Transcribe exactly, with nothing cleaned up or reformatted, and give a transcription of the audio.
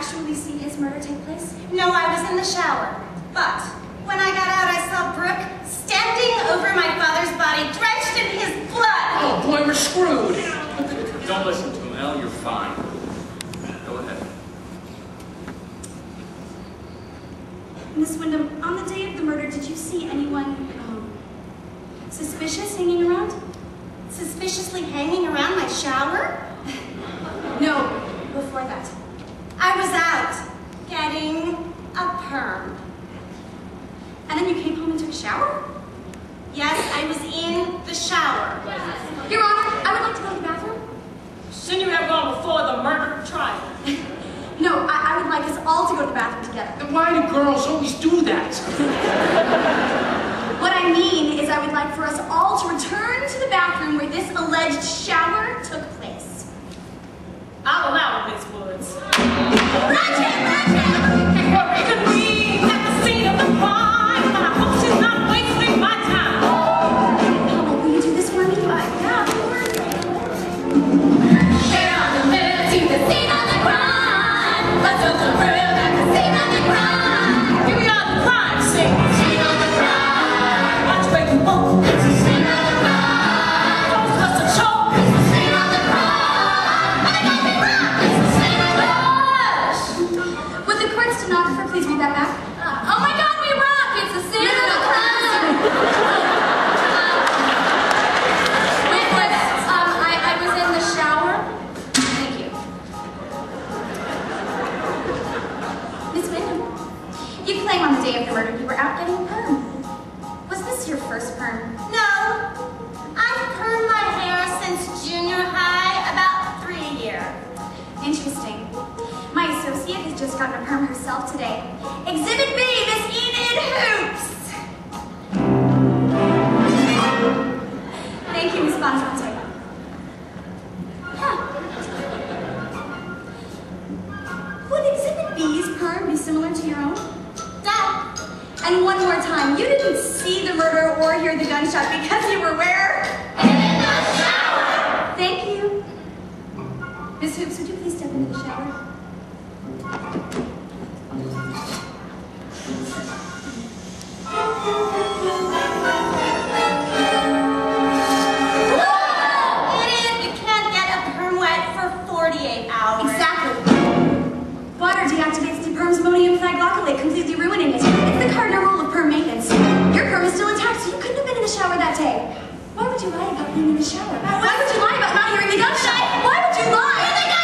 actually see his murder take place? No, I was in the shower. But when I got out, I saw Brooke standing over my father's body, drenched in his blood. Oh boy, we're screwed. Don't listen to him, Elle. You're fine. Go ahead. Miss Wyndham, on the day of the murder, did you see anyone um, suspicious hanging around? Suspiciously hanging around my shower? No, before that. I was out getting a perm. And then you came home and took a shower? Yes, I was in the shower. Your Honor, I would like to go to the bathroom. Shouldn't you have gone before the murder trial? No, I, I would like us all to go to the bathroom together. Then why do girls always do that? What I mean is I would like for us all to return to the bathroom where this alleged shower took place. I'll allow it, Miss Woods. Ratchet! Ratchet! It could be at the scene of the crime, but I hope she's not wasting my time. Mama, will you do this for me? Uh, yeah, of course. We're on the move to the scene of the crime. Let's go to the room at the scene of the crime. Here we are, the crime scene. Scene of the crime. Watch where you walk. It's the scene of the crime. Don't trust a choke. It's the scene of the crime. And it got me wrong. It's the scene of the crime. Would the court stenographer please read that back? Uh, oh my God, we rock! It's the scene of the crime. Wait, what? Um, I, I was in the shower. Thank you. Miss Wyndham, you claim on the day of the murder you were out getting a perm. Was this your first perm? No, I've permed my hair since junior high, about three years. Interesting. My associate has just gotten a perm herself today. Exhibit B, Miss Enid Hoops! Thank you, Miss Bonfonte. Huh. Would Exhibit B's perm be similar to your own? Dad, And one more time, you didn't see the murder or hear the gunshot because you were where? In the shower. Thank you. Miss Hoops, would you please step into the shower? idiot, you can't get a perm wet for forty-eight hours. Exactly. Water deactivates the perm's ammonium thioglycolate, completely ruining it. It's the cardinal rule of perm maintenance. Your perm is still intact, so you couldn't have been in the shower that day. Why would you lie about being in the shower? Why would you lie about not hearing the gunshot? Why would you lie? Hear the